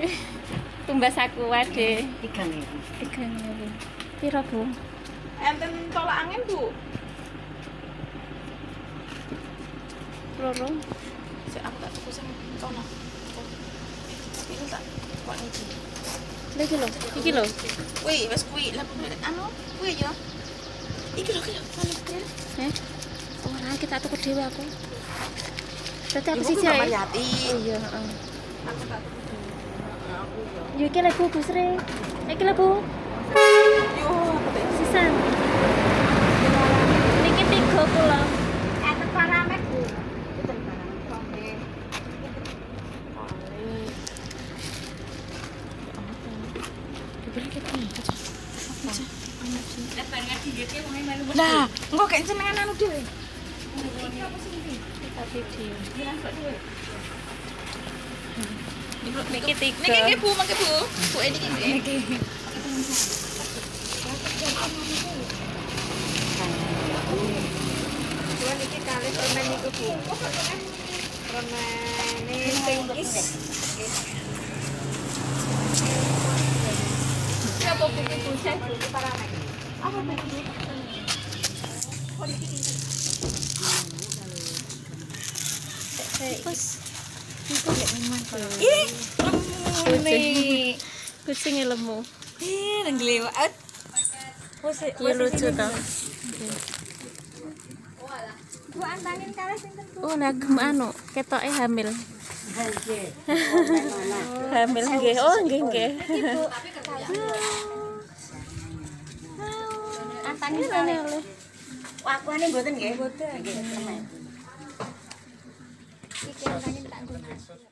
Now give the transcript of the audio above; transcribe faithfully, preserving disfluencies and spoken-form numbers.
Tumbas aku wae. tiga ribu. tiga ribu. Piro, Bu? Enten tolak angin, Bu. Loro. Sik aku tak tuku sing tolak. Iki tak kok iki. Lha iki lho, iki lho. Wih, wis kuwi lah anu, kuwi ya. Iki lho, iki lho. Eh. Ora kita tuku dhewe aku. Berarti aku Ibu siji ku ae. Mariati. Oh iya, heeh. Aku tak tuku dhewe. Aku ya. Yo iki lho Bu, Bu Sri. Iki lho Bu. Yo, apa teh? Sisan. Niki tiga kula. Enten paramek, Bu. Enten paramek. Lah, engko kek jenengan anu dhewe. Kita video. Niki Niki tiga. Niki nggih Bu, mangke Bu. Bu ini nggih. Kuwi niki kali permen niku, Bu. Permen ini tingkis. Siapa Bu Bu saya Bu paramek. Apa Bu? Terus Ih, kucing. Kucingnya lemu. ih, nang glewat. Iya lucu tau. Bu antangin kali sinten, Bu? Oh, nagem anu, ketoke hamil. Hamil nggih. Oh, nggih nggih. Antangin Ini kali. oleh. Wah, aku ini mboten nggih. Mboten. Nggih, permen. Iki antangin tak nggo.